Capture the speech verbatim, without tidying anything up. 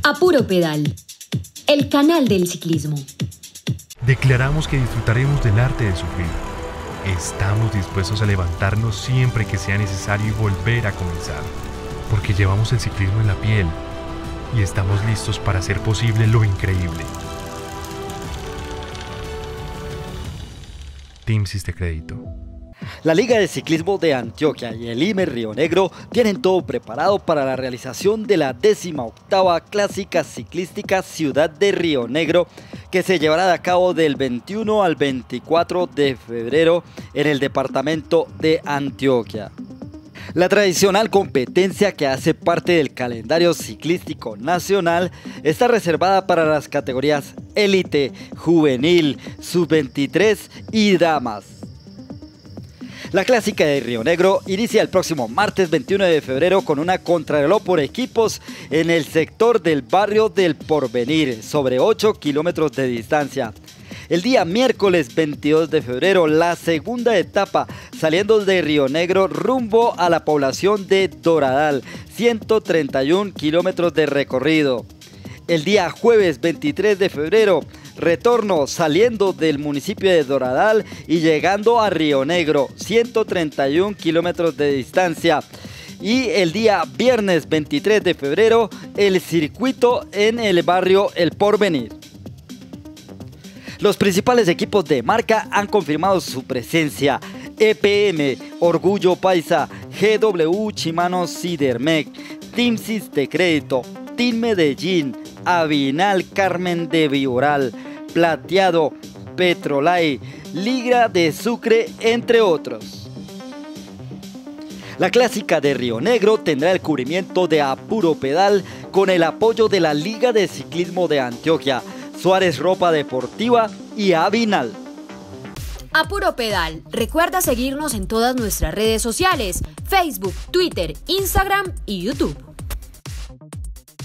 A Puro Pedal, el canal del ciclismo. Declaramos que disfrutaremos del arte de sufrir. Estamos dispuestos a levantarnos siempre que sea necesario y volver a comenzar, porque llevamos el ciclismo en la piel y estamos listos para hacer posible lo increíble. Team Siste Crédito. La Liga de Ciclismo de Antioquia y el I M E Río Negro tienen todo preparado para la realización de la décima octava Clásica Ciclística Ciudad de Río Negro, que se llevará a cabo del veintiuno al veinticuatro de febrero en el departamento de Antioquia. La tradicional competencia, que hace parte del calendario ciclístico nacional, está reservada para las categorías élite, juvenil, sub veintitrés y damas. La Clásica de Río Negro inicia el próximo martes veintiuno de febrero con una contrarreloj por equipos en el sector del barrio del Porvenir, sobre ocho kilómetros de distancia. El día miércoles veintidós de febrero, la segunda etapa, saliendo de Río Negro rumbo a la población de Doradal, ciento treinta y un kilómetros de recorrido. El día jueves veintitrés de febrero, retorno saliendo del municipio de Doradal y llegando a Río Negro, ciento treinta y un kilómetros de distancia. Y el día viernes veintitrés de febrero, el circuito en el barrio El Porvenir. Los principales equipos de marca han confirmado su presencia: E P M, Orgullo Paisa, G W Shimano Sidermec, Team Siste Crédito, Team Medellín, Avinal Carmen de Viboral, Plateado, Petrolay, Liga de Sucre, entre otros. La Clásica de Río Negro tendrá el cubrimiento de A Puro Pedal con el apoyo de la Liga de Ciclismo de Antioquia, Suárez Ropa Deportiva y Avinal. A Puro Pedal, recuerda seguirnos en todas nuestras redes sociales: Facebook, Twitter, Instagram y YouTube.